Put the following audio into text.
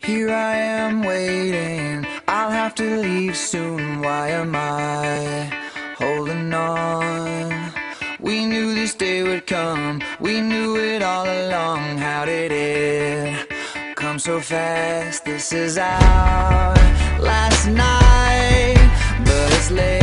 Here I am waiting, I'll have to leave soon. Why am I holding on? We knew this day would come, we knew it all along. How did it come so fast? This is our last night, but it's late.